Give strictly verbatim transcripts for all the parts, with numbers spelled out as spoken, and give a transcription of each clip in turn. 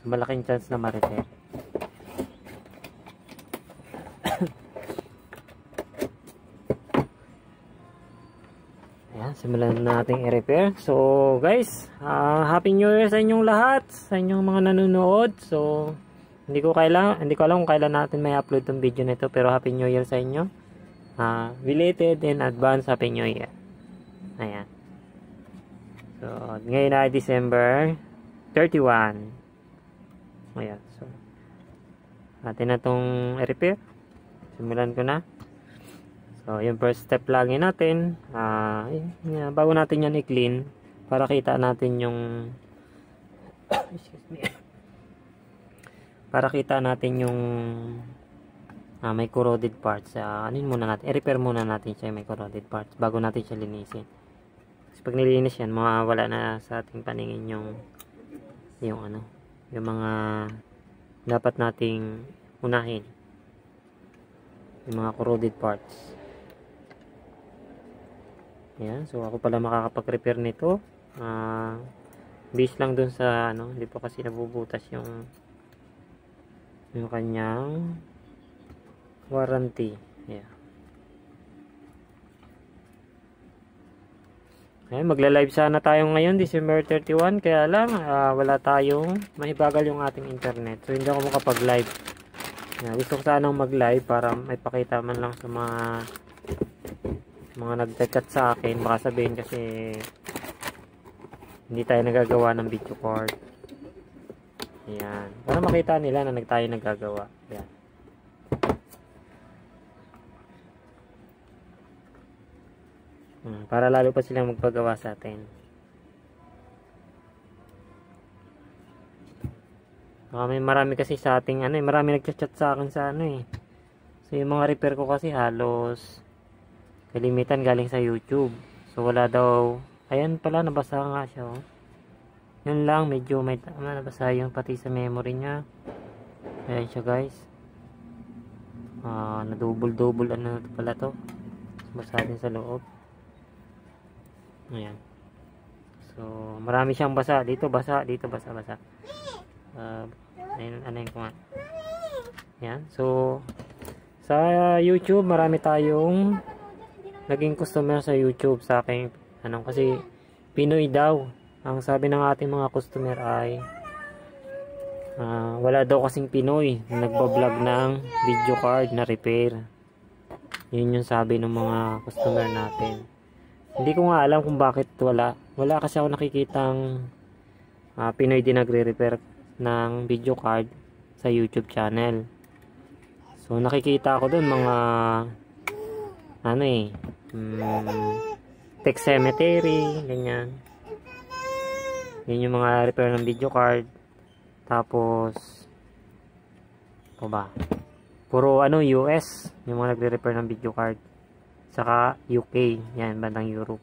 malaking chance na ma-repair. Ayan, simulan na natin i-repair. So guys, uh, Happy New Year sa inyong lahat, sa inyong mga nanonood. So hindi ko kailang, hindi ko alam kung kailan natin may upload tong video nito, pero Happy New Year sa inyo. Uh, belated in advance Happy New Year. Ayan. So ngayon ay December thirty-one. Ayan. So atin na tong i-repair. Simulan ko na. So yung first step lagi natin, uh, yun, bago natin yan i-clean, para kita natin yung excuse me. Para kita natin yung Ah, may corroded parts. Uh, anin muna natin, i-repair muna natin siya may corroded parts bago natin siya linisin. Kasi pag nilinis yan, mawawala na sa ating paningin yung yung ano, yung mga dapat nating unahin. Yung mga corroded parts. Yan, so ako pala makakapag-repair nito. Ah, uh, base lang dun sa ano, hindi pa kasi nabubutas yung yung kanyang warranty. Yeah. Ayan, magla-live sana tayo ngayon, December thirty-one. Kaya lang, uh, wala tayong, mahibagal yung ating internet. So, hindi ako makapag-live. Yeah, gusto ko sanang mag-live para may pakita man lang sa mga mga nag-chat sa akin. Baka sabihin kasi hindi tayo nagagawa ng video card. Ayan. Para makita nila na tayo nagagawa. Ayan. Para lalo pa silang magpagawa sa atin. Uh, may marami kasi sa ating ano eh, marami nagchat-chat sa akin sa ano eh. So yung mga repair ko kasi halos kalimitan galing sa YouTube. So wala daw, ayan pala nabasa nga siya oh. Yun lang, medyo may nabasa yung pati sa memory niya. Ayan siya guys. Uh, na double double ano pala to. Basa din sa loob. Ayan. So, marami siyang basa. Dito basa, dito basa, basa. Uh, ayun, ano yun ko nga. Ayan. So, sa YouTube, marami tayong naging customer sa YouTube sa akin. Ano, kasi Pinoy daw. Ang sabi ng ating mga customer ay uh, wala daw kasing Pinoy na nagbablog ng video card na repair. Yun yung sabi ng mga customer natin. Hindi ko nga alam kung bakit wala. Wala kasi ako nakikitang uh, Pinoy din nagre-repair ng video card sa YouTube channel. So nakikita ko dun mga ano eh um, Tech Cemetery, ganyan. Yun yung mga repair ng video card. Tapos ano ba? Puro ano U S yung mga nagre-repair ng video card. Saka U K, yan, bandang Europe.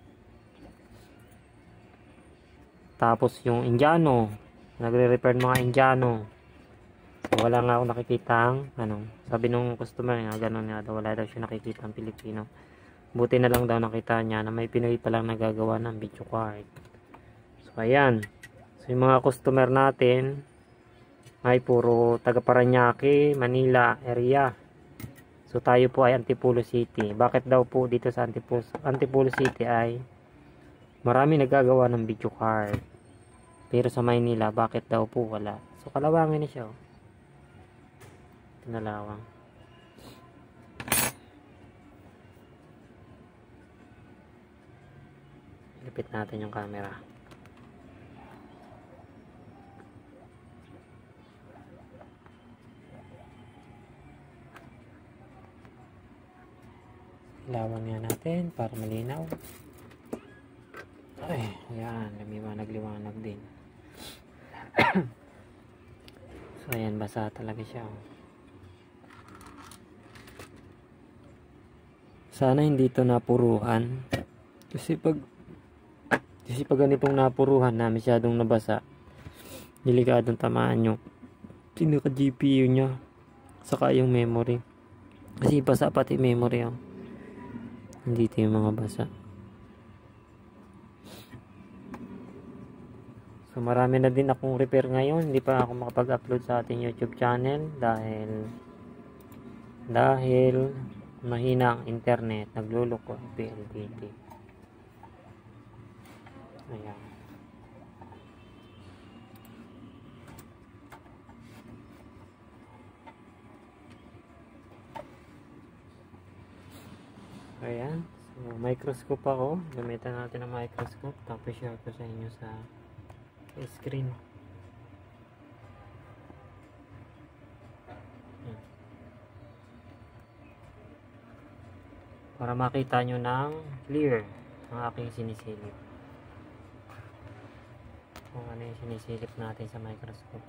Tapos yung Indiano, nagre-repair mga Indiano. So, wala nga ako nakikitang, ano, sabi nung customer nga, gano'n nga daw, wala daw siya nakikitang Pilipino. Buti na lang daw nakita niya na may Pinoy palang nagagawa ng video card. So, ayan. So, yung mga customer natin, ay puro taga Parañaque, Manila area. So tayo po ay Antipolo City. Bakit daw po dito sa Antipolo, Antipolo City ay marami nagagawa ng video card. Pero sa Maynila, bakit daw po wala? So kalawangin na siya. Oh. Pinalawang. Lipit natin yung camera. Lawang nga natin para malinaw. Ay, ayan, lumiwanag-liwanag din. So ayan, basa talaga siya. Sana hindi ito napuruhan. Kasi pag kasi pag ganitong napuruhan na masyadong nabasa, delikadong tamaan yung pinaka G P U nya saka yung memory. Kasi basa pati memory oh. Hindi ito yung mga basa. So marami na din akong repair ngayon. Hindi pa ako makapag-upload sa ating YouTube channel dahil dahil mahina ang internet, nagluloko ang P L D T. Ayan. Ayan. So microscope ako. Gamitan natin ang microscope. Tapos share ko sa inyo sa screen. Ayan. Para makita nyo ng clear ang aking sinisilip. Kung ano yung sinisilip natin sa microscope.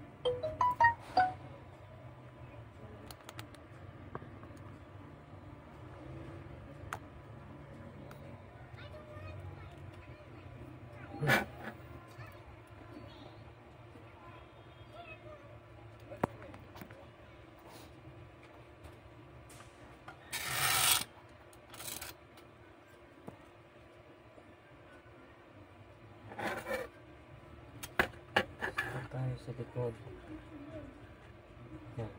Tayo sa likod. Yan.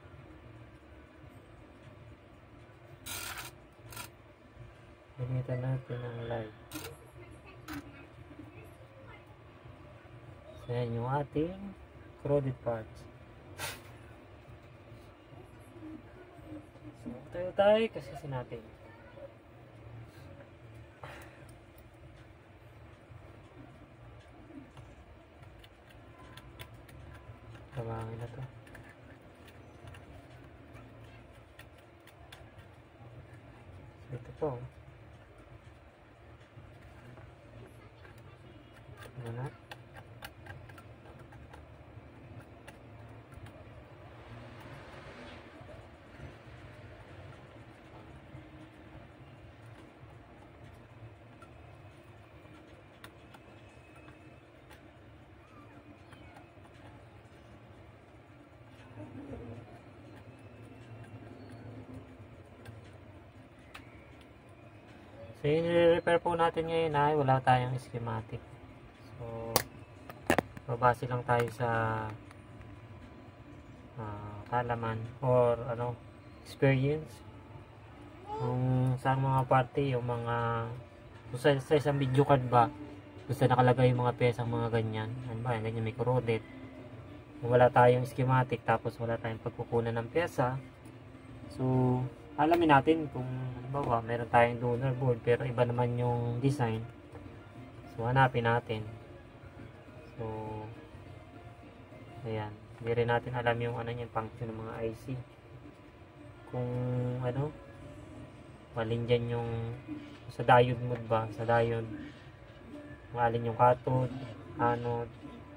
Gamitan natin ang light. So yan yung ating corroded parts. So tayo tayo kasi natin. Tawangin na to. So ito po. Ano na? So yung i-repair po natin ngayon ay wala tayong schematic. So babase lang tayo sa uh, kalaman or ano experience kung saan mga parte yung mga sa, sa isang video card ba gusto nakalagay yung mga pesang mga ganyan. Ano ba? Ganyan may corroded. Kung wala tayong schematic tapos wala tayong pagkukunan ng pyesa, so alamin natin kung halimbawa meron tayong donor board pero iba naman yung design, so hanapin natin. So ayan, hindi rin natin alam yung ano yung function ng mga I C, kung ano malin dyan yung sa diode mode ba, sa diode kung alin yung cathode, anode.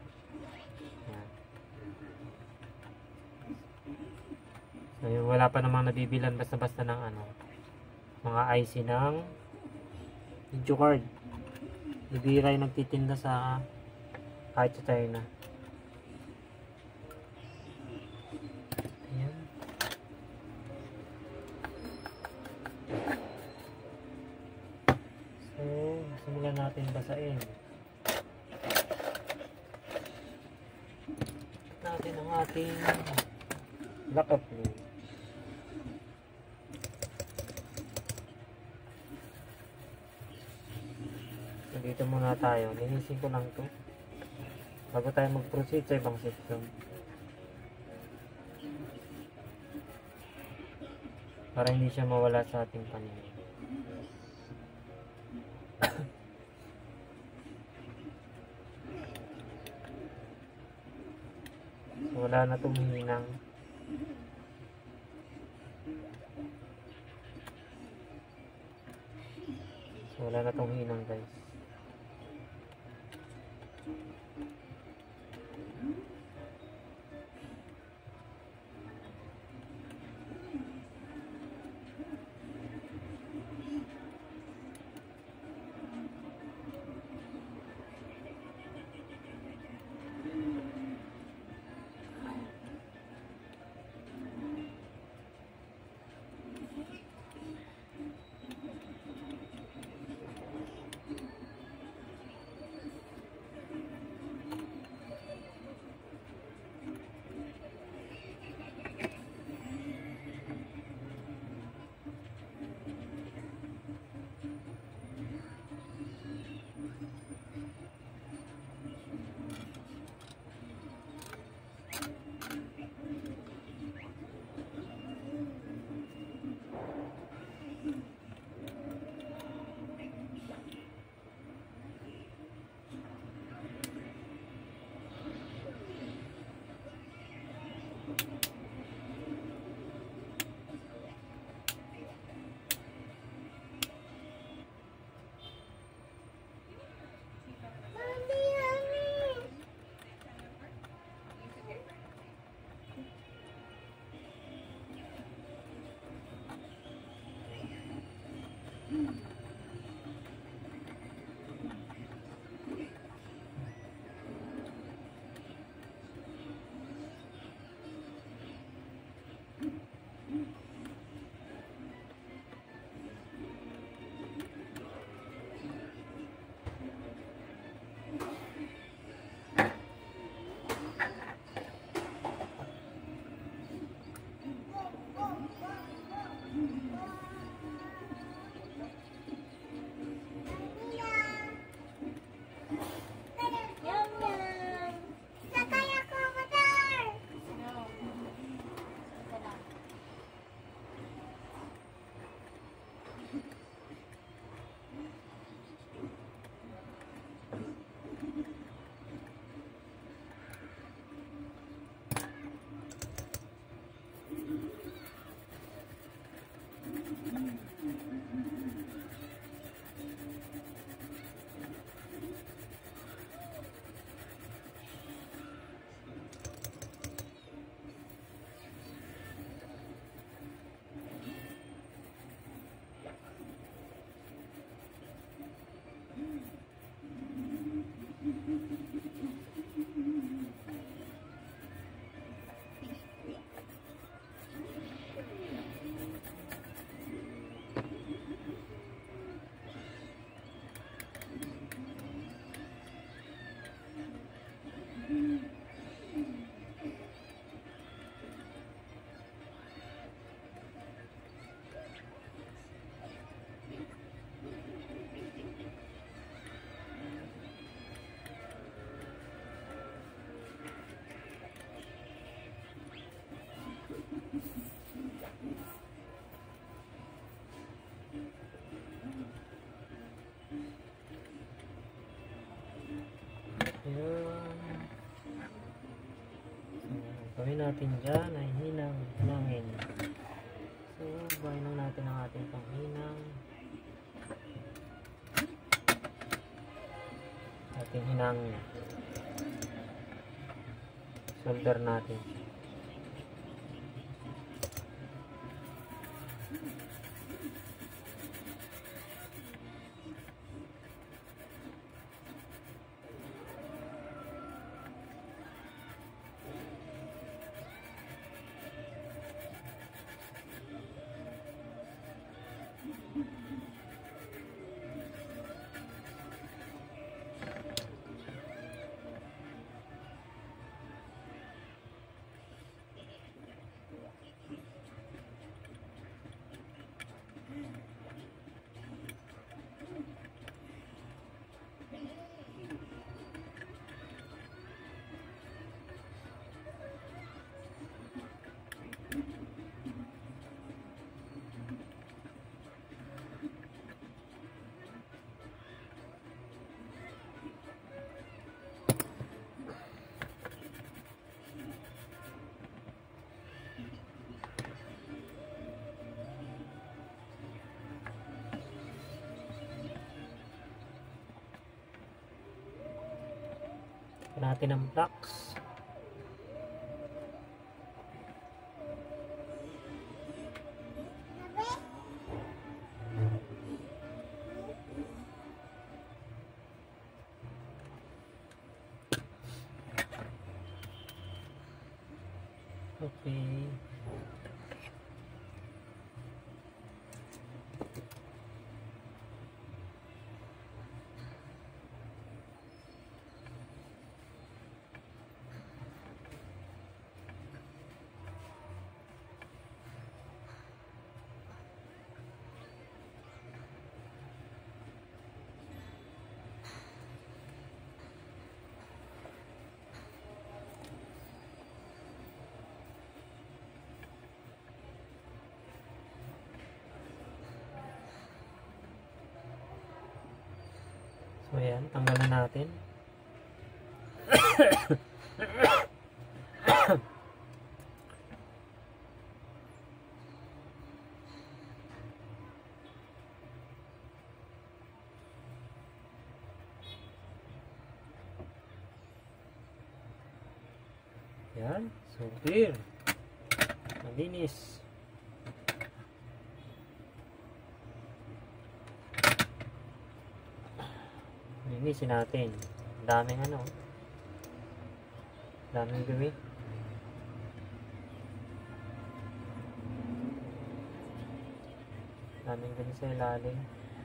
So, wala pa namang nabibilan basta-basta ng ano, mga I C ng video card. Bibira yung nagtitinda sa kahit sa China. Ayan. So, simulan natin basain. Natin ang ating backup fluid. Dito muna tayo, linisin ko lang to bago tayo mag-proceed sa ibang section para hindi siya mawala sa ating paningin. So, wala na itong hinang. So, wala na itong hinang guys. gawin natin dyan ay hinang, hinangin. So, gawin lang natin ang ating panghinang. Ating hinang solder natin. Natin ang flux. Okay. So ayan, tanggalan natin. Ayan, so clear. Malinis. Linisin natin. Daming ano. Daming gumi. Daming gumi sa ilalim.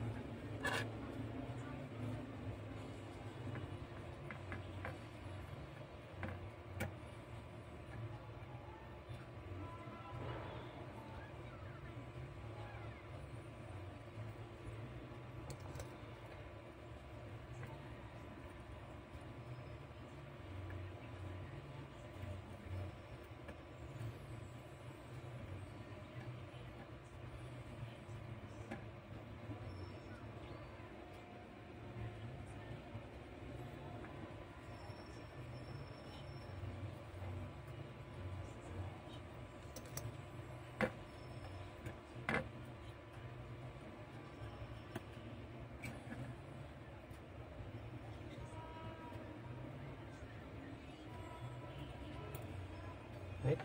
Right?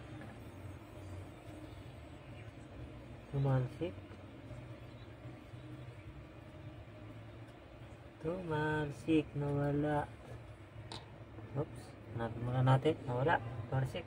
Tumansik. Tumansik, nawala. Oops, hanapin muna natin. Nawala, tumansik.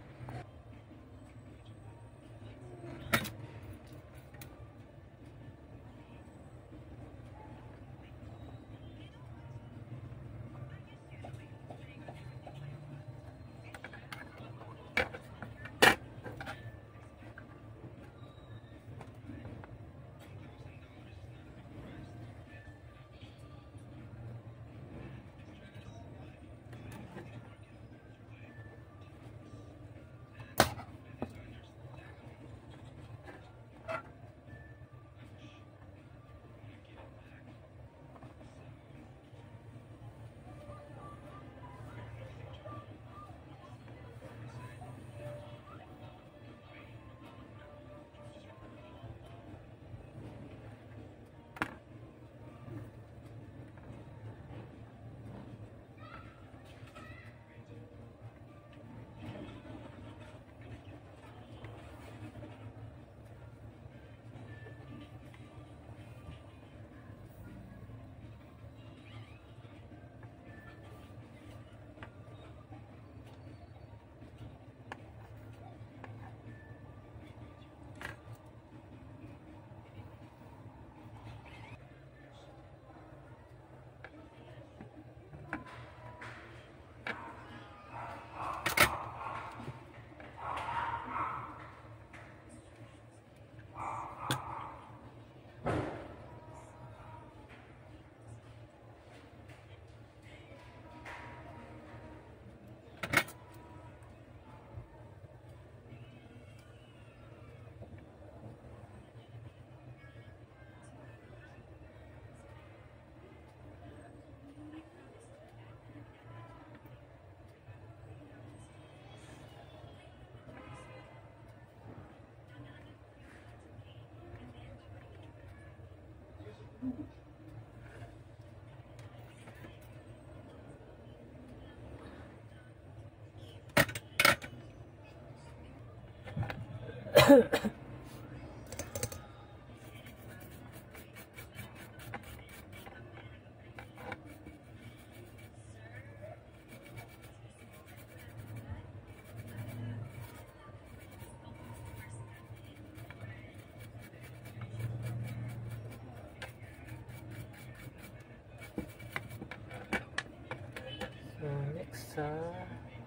So next sa uh,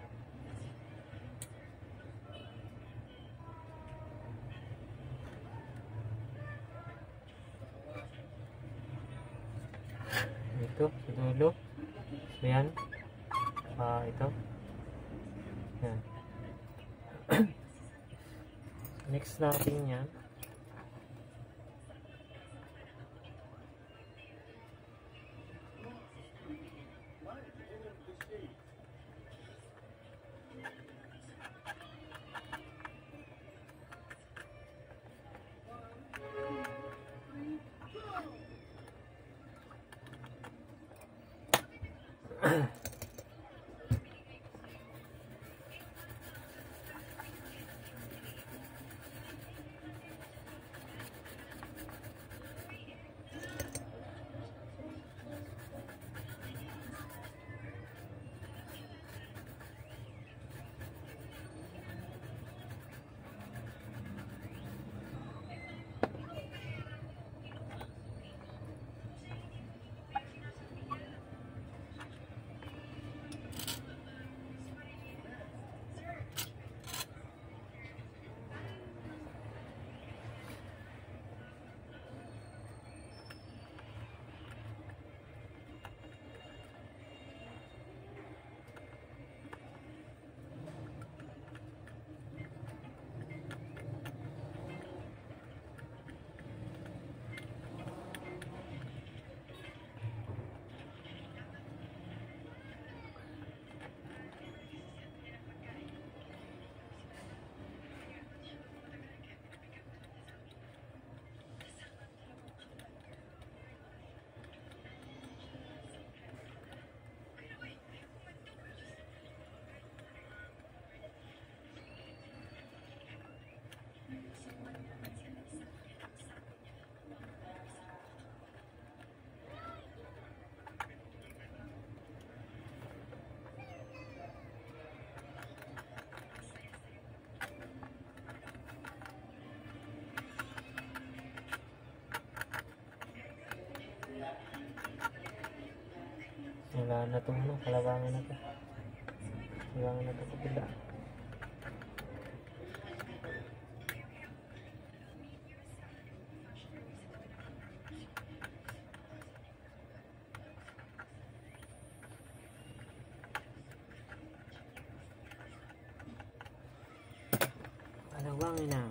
ito sa dulo. So yan, uh, ito yan. Next natin yan. Wala na itong ano, kalawangan na ito. Kalawangan na ito kapila. Kalawangin na.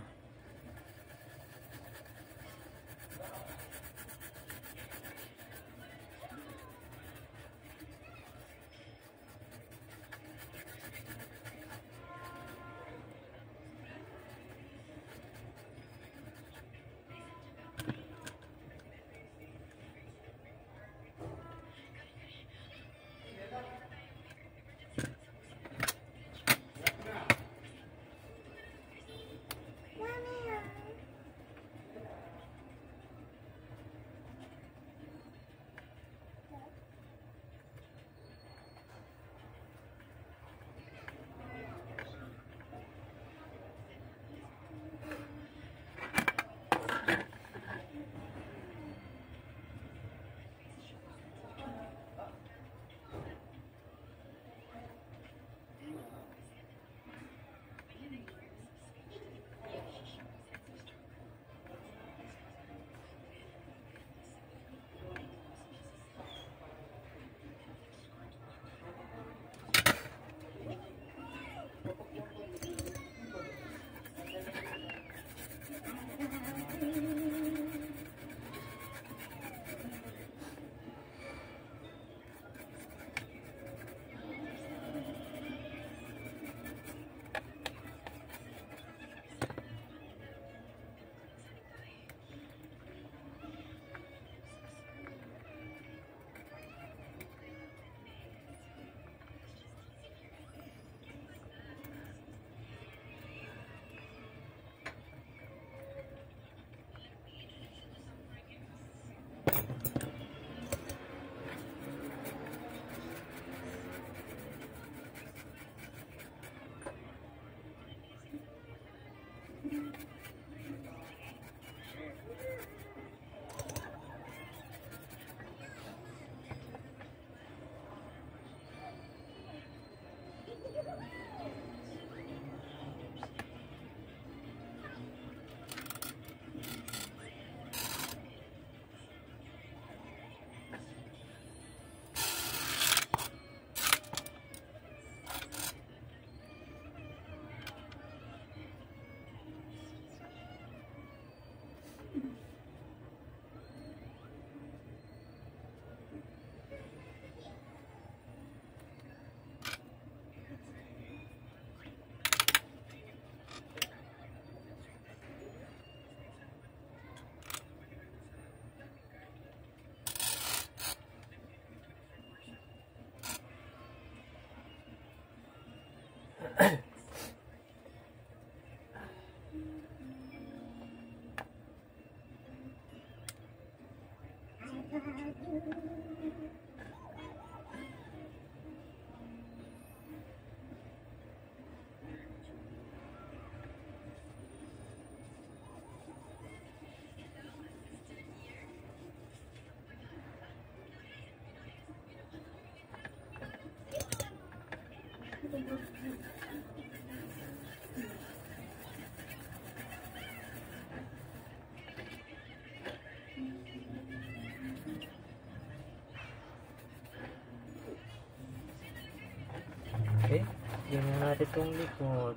Okay, tingnan natin itong likod.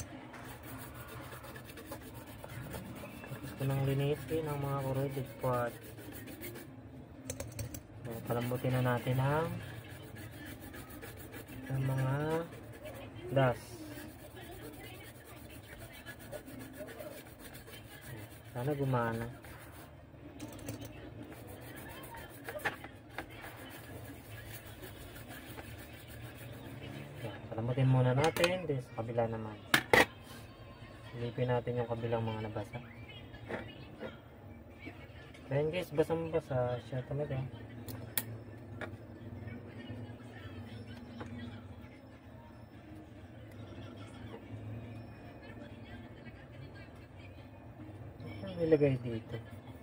Tapos ko nang linisin ang mga corroded part. So, palambutin na natin ang ang mga dust. Sana gumana. Palambutin muna natin, then sa kabila naman. Silipin natin yung kabilang mga nabasa. Ayan guys, basang-basa siya talaga. Ano nilagay dito?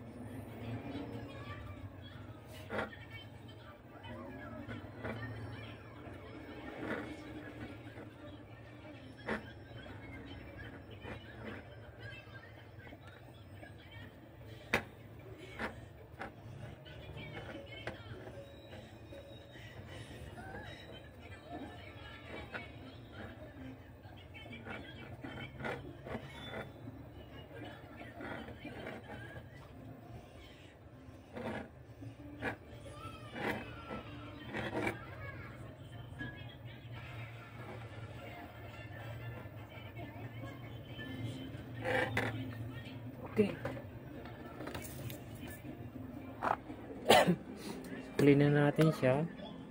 Okay. Clean na natin siya.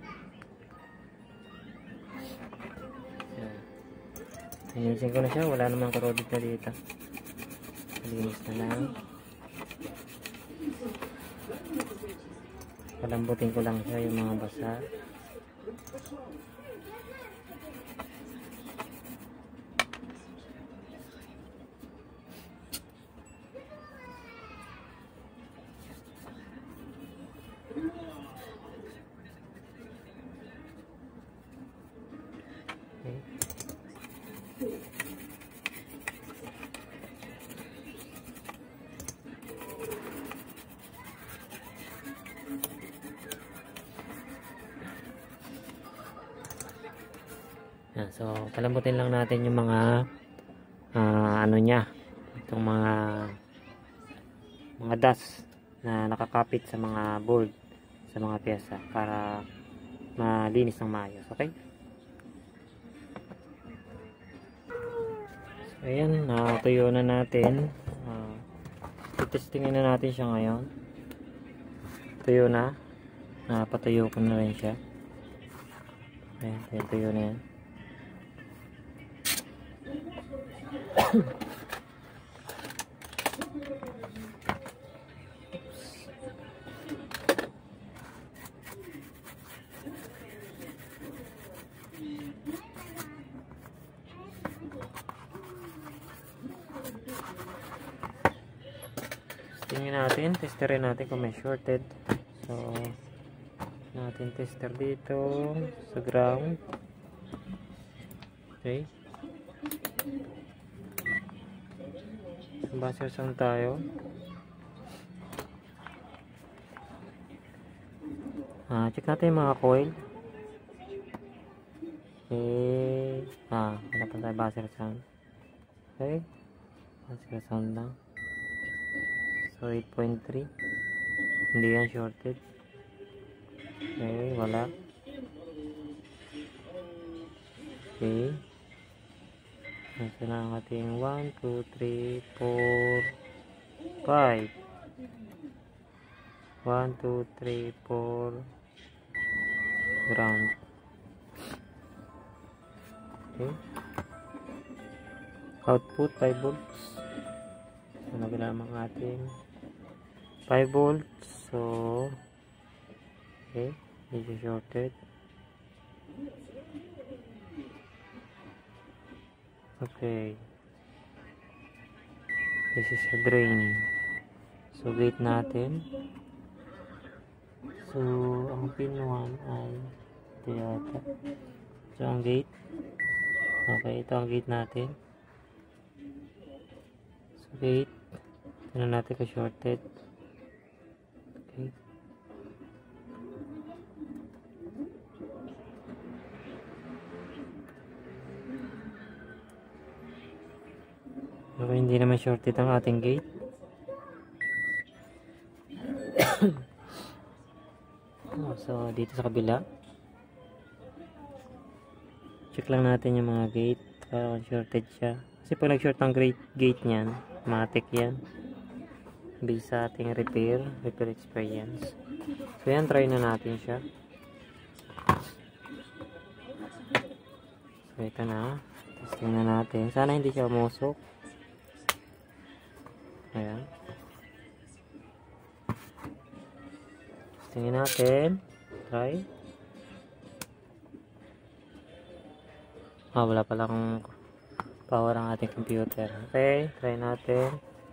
Linisin ko na siya. Wala namang corroded na dito. Linis na lang. Palambutin ko lang siya yung mga basa. Yan, so palambutin lang natin yung mga uh, ano niya, itong mga mga dust na nakakapit sa mga board, sa mga pyesa para malinis ng maayos. Okay? So ayan, natuyo na natin. uh, testingin na natin siya ngayon. Tuyo na, napatuyo ko na rin siya. Ayan, tuyo na yan. Tingnan natin, testerin natin kung may shorted. So, natin tester dito sa ground. Okay. Buzzer sound tayo. Ah, check natin yung mga coil. Okay. Ah, wala pa tayo buzzer sound. Okay. Buzzer sound lang. So, eight point three. Hindi yan shorted. Okay, wala. Okay. Nasa na ang ating one, two, three, four, five. one, two, three, four. Ground. Okay. Output five volts. So, nagalaman ang ating five volts. So, okay. This is shorted. Okay. This is a drain. So, gate natin. So, ang pin one ay ito yata. So, ang gate. Okay, ito ang gate natin. So, gate. Tignan natin kung shorted. Okay. Okay, hindi naman shorted ang ating gate. Oh, so, dito sa kabila. Check lang natin yung mga gate. Parang shorted siya. Kasi pag nag-short ang gate niyan, matik yan. Based sa ating repair, repair experience. So yan, try na natin siya. So ito na. Testing na natin. Sana hindi siya umusok. Ayan. Testingin natin. Try. Ah, wala palang power ang ating computer. Okay, try natin.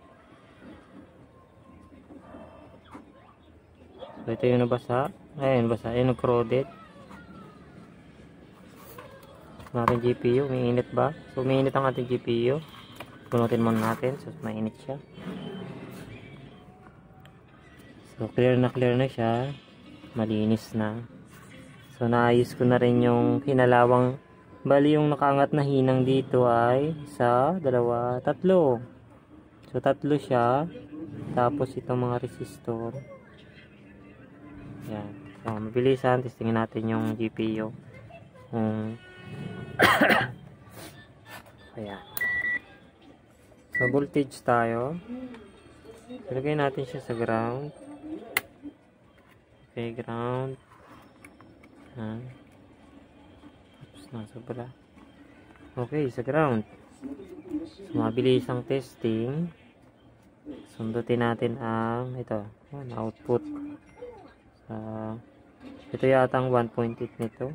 So, ito yung nabasa. Ayun, basa. Ayun, nag-corroded. Ang ating G P U. Umiinit ba? So, umiinit ang ating G P U. Punutin muna natin. So, mainit siya. So, clear na clear na siya. Malinis na. So, naayos ko na rin yung kinalawang. Bali, yung nakaangat na hinang dito ay isa, dalawa, tatlo. So, tatlo siya. Tapos, itong mga resistor. Yan. So, mabilisan. Testingin natin yung G P U. Um, Ayan. So, voltage tayo. Ilagay natin siya sa ground. Okay, ground. Yan. Tapos na, sobra. Okay, sa ground. So, mabilis ang testing. Sundutin natin ang ito. Yan, output. Uh, ito yata ang one point eight nito.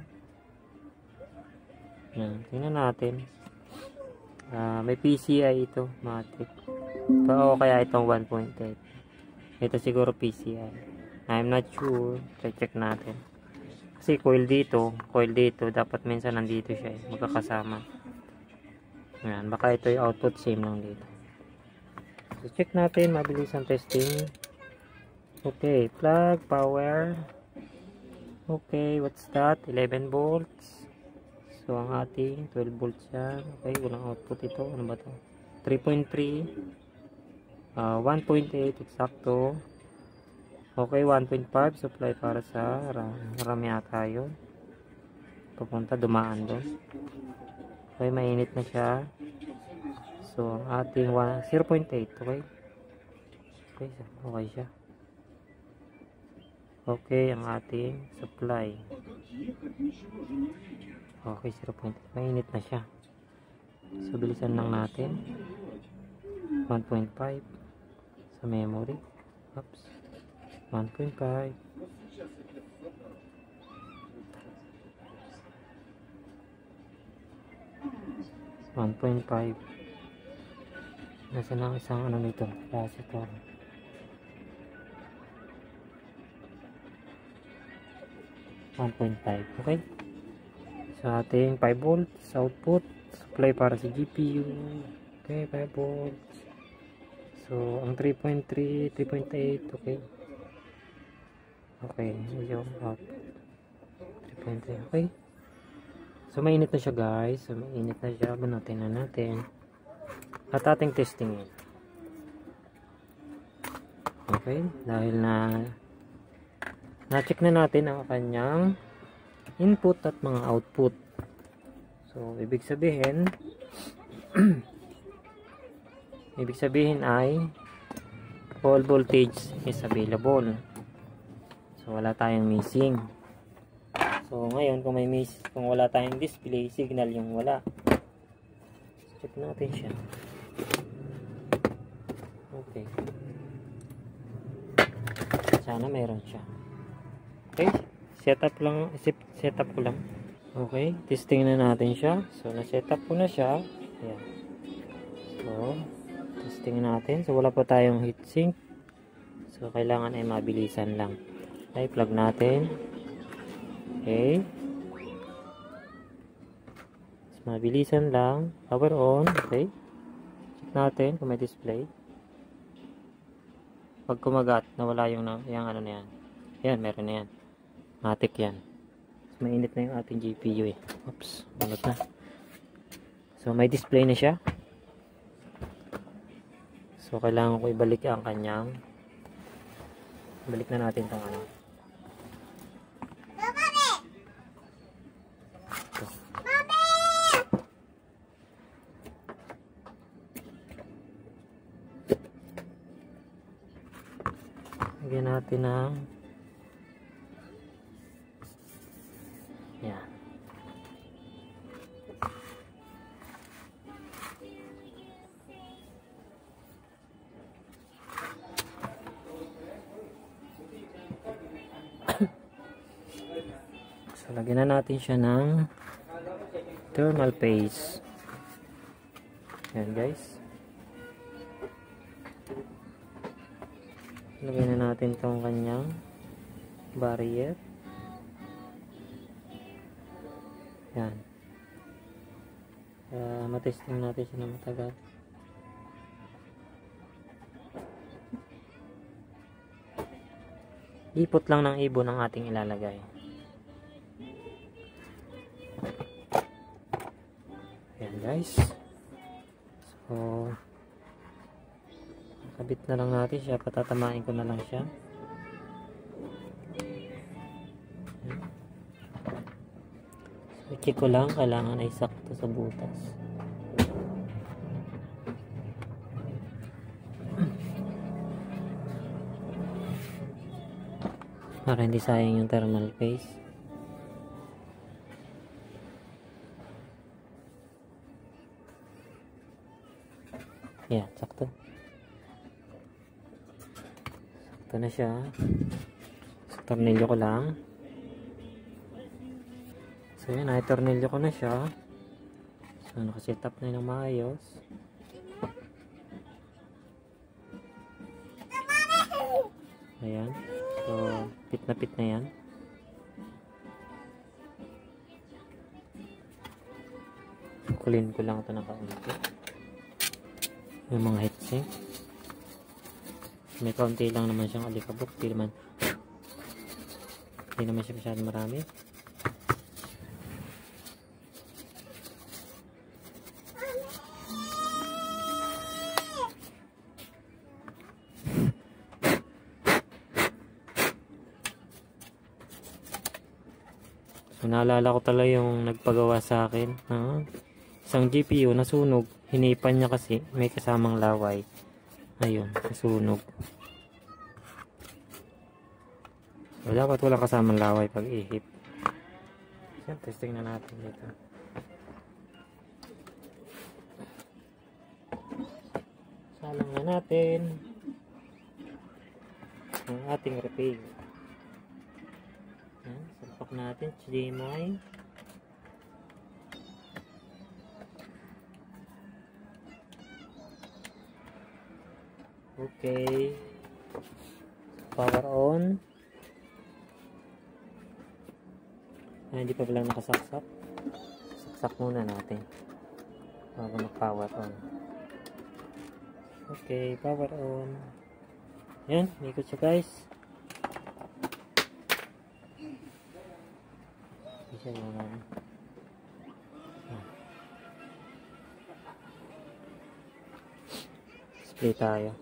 Yan, tingnan natin. Uh, may P C I ito, matic. O kaya itong one point eight. Ito siguro P C I. I'm not sure. Check natin. Kasi coil dito, coil dito, dapat minsan nandito siya eh, magkakasama. Yan, baka ito yung output same lang dito. So check natin, mabilis ang testing. Okay, plug, power. Okay, what's that? eleven volts. So, ang ating twelve volts yan. Okay, walang output ito. Ano ba to? three point three. Uh, one point eight, eksakto. Okay, one point five. Supply para sa RAM. RAM yata yun. Papunta, dumaan doon. Okay, mainit na siya. So, ang ating zero point eight. Okay. Okay, okay siya. Okay, ang ating supply. Okay, zero point eight. Mainit na siya. So, bilisan lang natin. one point five sa memory. Oops. one point five. one point five. Nasa na isang ano nito? Capacitor. one point five. Okay. So, ating five volts output. Supply para sa G P U. Okay, five volts. So, ang three point three, three point eight. Okay. Okay. Yung output. three point three. Okay. So, mainit na siya guys. So, mainit na siya. Bunutin na natin. At ating testing yun. Okay. Dahil na na-check na natin ang kanyang input at mga output. So, ibig sabihin ibig sabihin ay all voltage is available. So, wala tayong missing. So, ngayon kung may miss, kung wala tayong display, signal yung wala. Check natin siya. Okay. Sana meron siya. Okay, setup lang, setup ko lang. Okay, testing na natin siya. So, na-setup ko na siya. Ayan. So, testing natin. So, wala pa tayong heatsink. So, kailangan ay mabilisan lang. Okay, plug natin. Okay. Mabilisan lang. Power on. Okay. Check natin kung may display. Pag kumagat, nawala yung, yung ano na yan. Yan, meron na yan. Matic yan. So, mainit na yung ating G P U eh. Oops. Malot na. So, may display na siya. So, kailangan ko ibalik ang kanyang. Balik na natin itong ano. Lagyan natin ng yan. So, lagyan na natin siya ng thermal paste. Yan guys. Lagyan na natin itong kanyang barrier. Yan. Uh, matesting natin siya ng matagal. Ipot lang ng ibon ang ating ilalagay. Yan guys. So, kabit na lang natin siya. Patatamain ko na lang siya. So, check ko lang. Kailangan ay sakto sa butas. Para hindi sayang yung thermal paste. Yan, sakto. Ito na siya. So, tornilyo ko lang. So, yun. Ay, tornilyo ko na siya. So, nakaset up na yung maayos. Ayan. So, pit na pit na yan. Kulin ko lang ito ng kaunti. Yung mga heatsink. May kaunti lang naman siyang alikabok. Hindi naman hindi naman siya masyadong marami. So, naalala ko talaga yung nagpagawa sa akin. Ha? Isang G P U nasunog. Hinipan niya kasi may kasamang laway. Ayun, nasunog. So, dapat wala kasamang laway pag ihip. Yan, testing na natin dito. Salang na natin ang ating repair. Yan, salpak natin H D M I. Okay. Power on. Ay, hindi pa pala nakasaksak. Saksak muna natin bago mag-power on. Okay, power on. Yan, ikot siya guys. Hindi siya muna. Display tayo.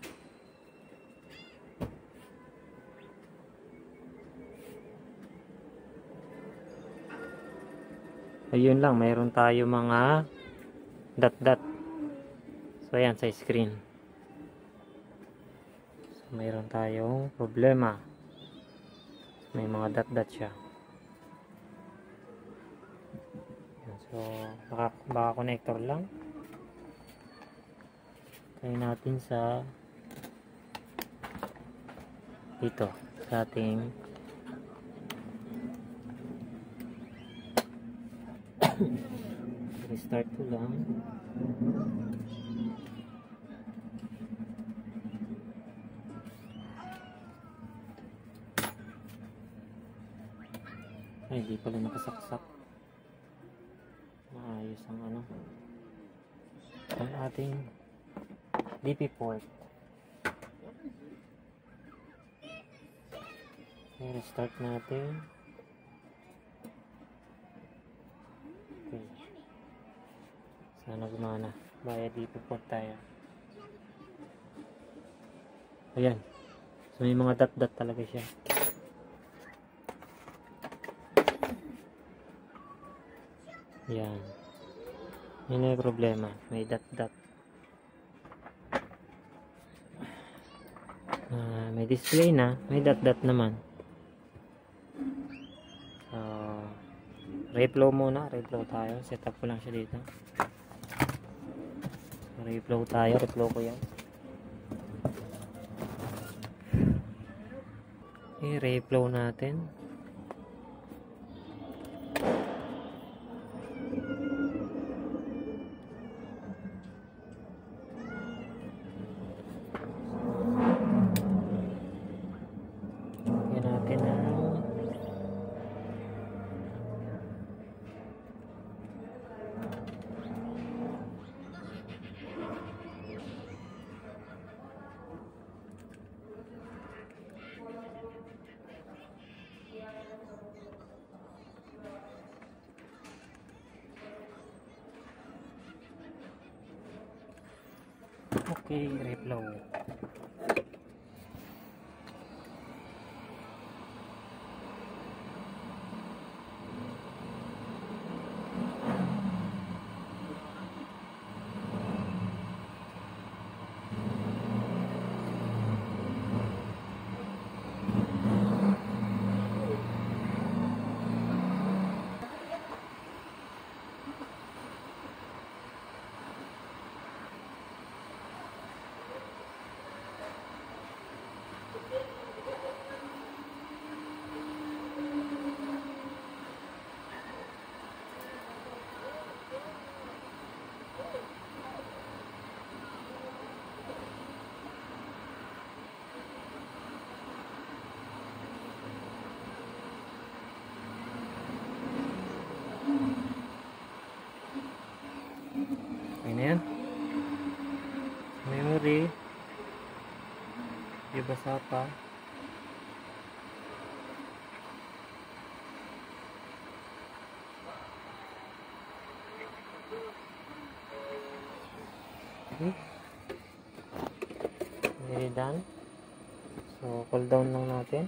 Ayun lang, mayroon tayo mga dot dot. So ayan sa screen. So mayroon tayong problema. May mga dot dot siya. Ayan, so baka, baka connector lang. Try natin sa dito sa ating restart ko lang. Ay, hindi pala nakasaksak. Maayos ang ating D P port. Okay, restart natin. Okay. Sana gumana. Via D P port tayo. Ayan. So may mga dot dot talaga siya. Ayan. Yun yung problema. May dot dot. Uh, may display na. May dot dot naman. So, reflow muna. Reflow tayo. Setup ko lang siya dito. So, reflow tayo. Reflow ko yan. Okay, reflow natin. Okay, reflow. Okay na yan. Memory. Yung basa pa. Okay. Very done. So, cool down lang natin.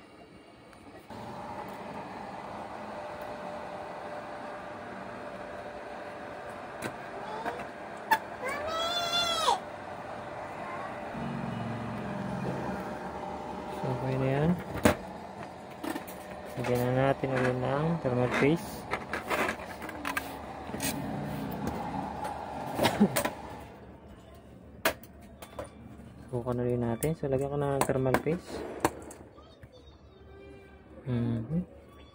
Okay na yan. Lagyan na natin ulit ng thermal paste. Subukan na rin natin. So, lagyan ko na ng thermal paste. Mm-hmm.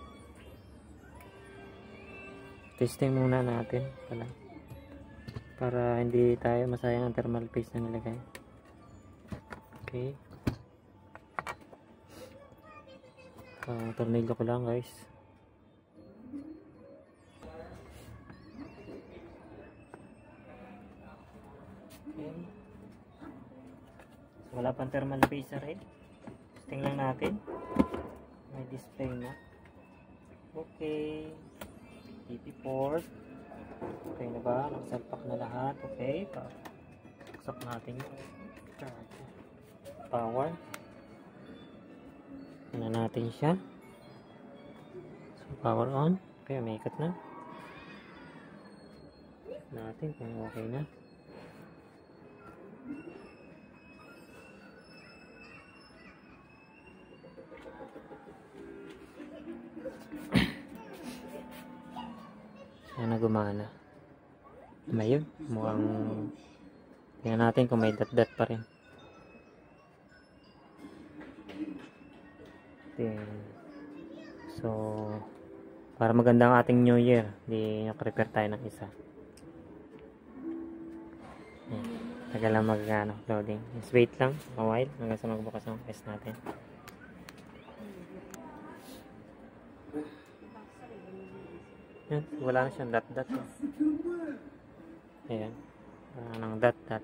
Testing muna natin pala. Para hindi tayo masayang ang thermal paste na nilagay. Okay. Uh, tornilyo ko lang, guys. Okay. So, wala pang thermal paste na rin. Testing lang natin. May display na. Okay. D P port. Okay na ba? Nakasalpak na lahat. Okay. Pasok natin yung power. Na natin siya. So, power on. Okay, may ikot na. Natin kung okay na. Sana gumana. Mayroon. Mukhang tingnan natin kung may dot-dot pa rin. So, para maganda ang ating New Year, di naka-prepare tayo ng isa. Ayan. Tagal lang mag ano, loading. Just wait lang a while hanggang sa magbukas ng S natin. Ayan, wala na siyang dot dot. Ayan. Uh, ng dot dot.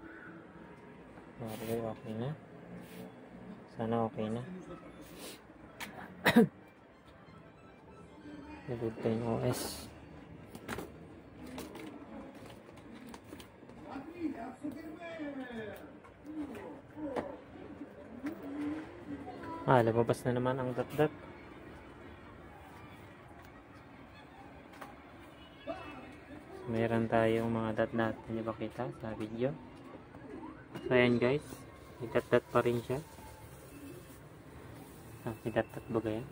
Okay, okay na. Sana okay na. Good time O S. Ah, lumabas na naman ang dot dot. Meron tayong mga dot dot. Hindi ba kita sa video? So ayan guys, may dot dot pa rin siya. Ah, may dot dot ba yan?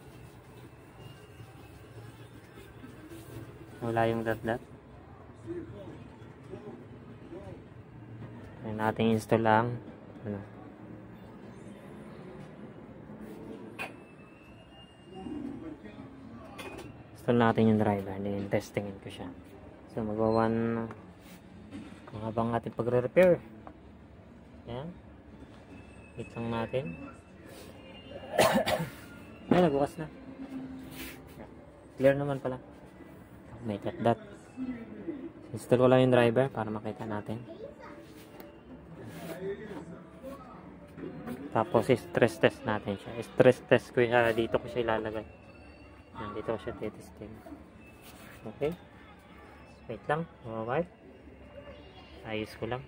Wala yung dot dot. Ayan, natin install lang. Ano? Install natin yung driver, then testingin ko siya. So magawan habang ating pagre-repair. Ayan. Wait lang natin. Ayan, nagbukas na. Clear naman pala. May dot dot. Install ko lang yung driver para makita natin. Tapos stress test natin siya. Stress test ko siya. Dito ko siya ilalagay. Ayan, dito ko siya testing. Okay. Wait lang. Okay. Ayos ko lang.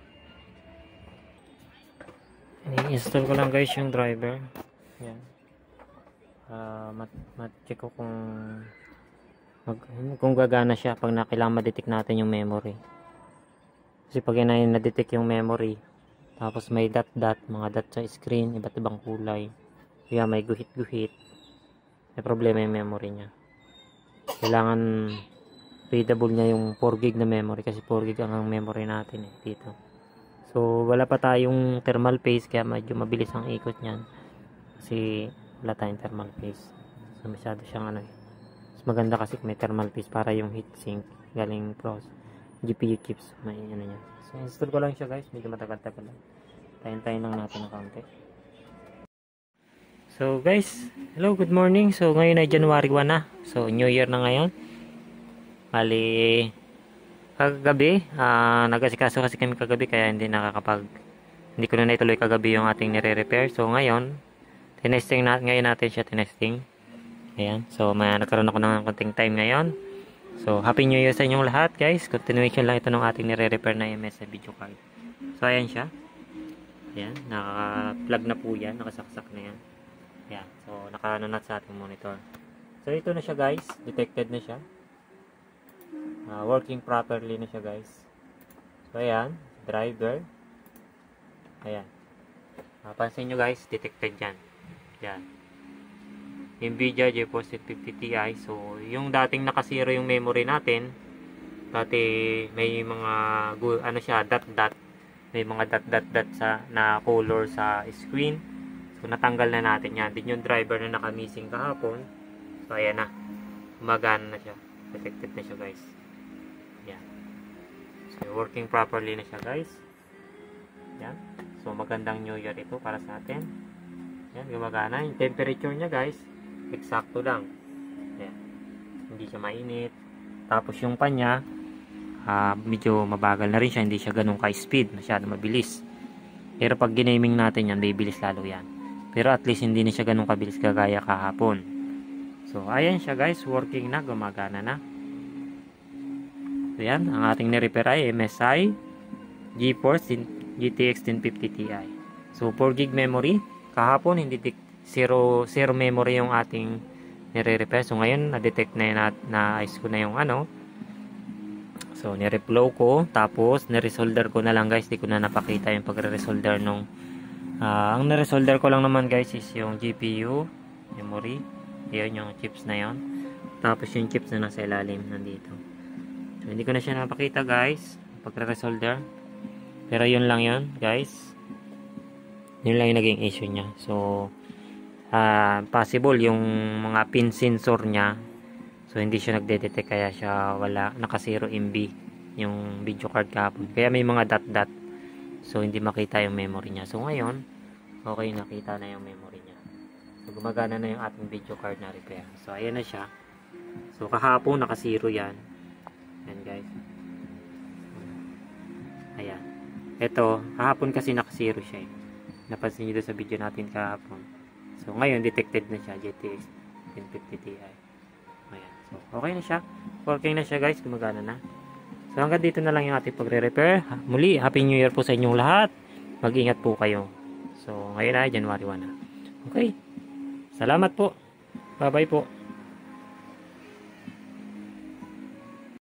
I-install ko lang guys yung driver. Ayan. Uh, mat-check ko kung mag, kung gagana siya pag nakailangan ma-detect natin yung memory. Kasi pag yun na-detect yung memory, tapos may dot dot, mga dot sa screen, iba't ibang kulay, kaya may guhit-guhit, may problema yung memory niya. Kailangan readable niya yung four gig na memory, kasi four gig ang memory natin eh, dito. So wala pa tayong thermal paste, kaya medyo mabilis ang ikot niyan kasi wala tayong thermal paste. So masyado siyang ano eh. Mas maganda kasi may thermal paste para yung heatsink galing pros G P U chips may ano niya. So install ko lang siya guys, medyo matagal-tagal lang. Tayin-tayin lang natin ng kaunti. So guys, hello, good morning. So ngayon ay January one na. So New Year na ngayon. Bali kagabi, uh, nag-asikaso kasi kami kagabi kaya hindi nakakapag hindi ko na naituloy kagabi yung ating nire-repair. So ngayon, tinesting na ngayon natin siya tinesting. Ayan. So may nagkaroon ako ng konting time ngayon. So happy New Year sa inyong lahat, guys. Continuation lang ito ng ating nire-repair na M S I video card. So ayan siya. Ayan, naka-plug na po 'yan, nakasaksak na 'yan. Ayan. So naka-nut sa ating monitor. So ito na siya, guys. Detected na siya. Uh, working properly na siya guys. So ayan, driver. Ayan. Uh, pansin nyo guys, detected yan. Ayan. NVIDIA GeForce ten fifty Ti. So yung dating nakasiro yung memory natin, dati may mga ano siya, dot dot. May mga dot dot dot sa na color sa screen. So natanggal na natin yan. Din yung driver na naka-missing kahapon. So ayan na. Gumagana na siya. Detected na siya guys. Yan. So, working properly na siya guys. Yan. So, magandang New Year ito para sa atin. Yan, gumagana. Yung temperature niya guys, eksakto lang. Yan. Hindi siya mainit. Tapos yung panya, uh, medyo mabagal na rin siya. Hindi siya ganun ka-speed. Masyado mabilis. Pero pag ginaming natin yan, bibilis lalo yan. Pero at least hindi na siya ganun kabilis kagaya kahapon. So, ayan siya guys. Working na. Gumagana na. So yan, ang ating ni-repair ay M S I GeForce G T X ten fifty Ti. So four gig memory. Kahapon hindi zero, zero memory yung ating nire-repair. So ngayon na-detect na na, na ayos ko na yung ano. So ni-reflow ko, tapos ni-resolder ko na lang guys. Di ko na napakita yung pagre-resolder nung uh, ang ni-resolder ko lang naman guys is yung G P U memory. Ayun yung chips na yon. Tapos yung chips na nasa ilalim nandito. So, hindi ko na siya napakita guys pagre-resolder, pero yun lang yun guys, yun lang yung naging issue nya. So uh, possible yung mga pin sensor nya, so hindi siya nagde-detect kaya siya wala, naka zero M B yung video card kahapon, kaya may mga dot dot, so hindi makita yung memory nya. So ngayon okay, nakita na yung memory nya. So gumagana na yung ating video card na repair. So ayan na siya. So kahapon naka zero yan. Ayan guys. Ayan. Ito, kahapon kasi naka-zero siya eh. Napansin nyo doon sa video natin kahapon. So, ngayon, detected na siya, G T X ten fifty Ti. Ayan. So, okay na siya. Working na siya guys, gumagana na. So, hanggang dito na lang yung ating pagre-repair. Muli, Happy New Year po sa inyong lahat. Mag-ingat po kayo. So, ngayon ay January first na. Okay. Salamat po. Bye-bye po.